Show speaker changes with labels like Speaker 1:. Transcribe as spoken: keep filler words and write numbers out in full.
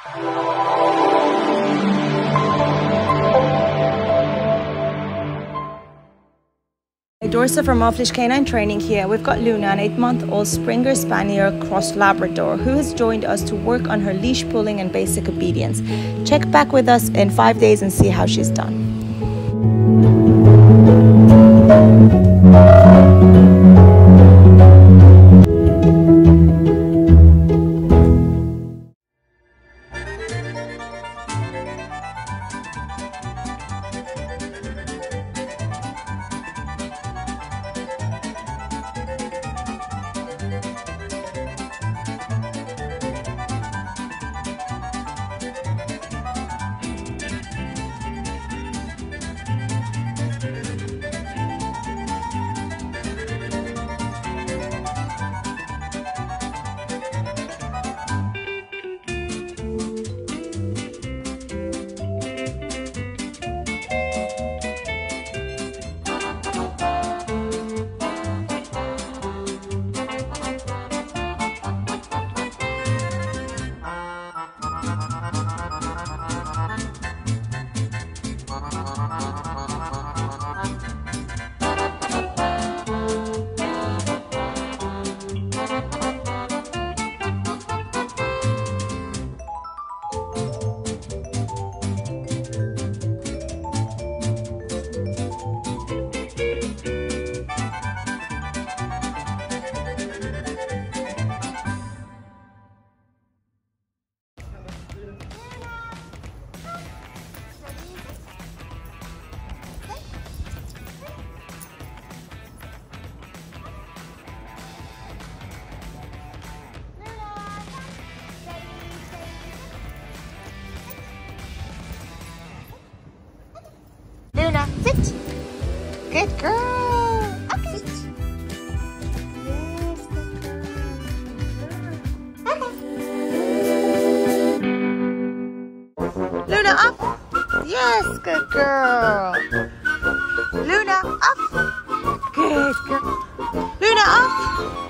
Speaker 1: Dorsa from Off-Leash Canine Training here. We've got Luna, an eight-month-old Springer Spaniel cross Labrador, who has joined us to work on her leash pulling and basic obedience. Check back with us in five days and see how she's done.
Speaker 2: Luna, sit. Good girl. Okay. Yes, good girl. Okay. Luna, up. Yes, good girl. Luna, up. Good girl. Luna, up.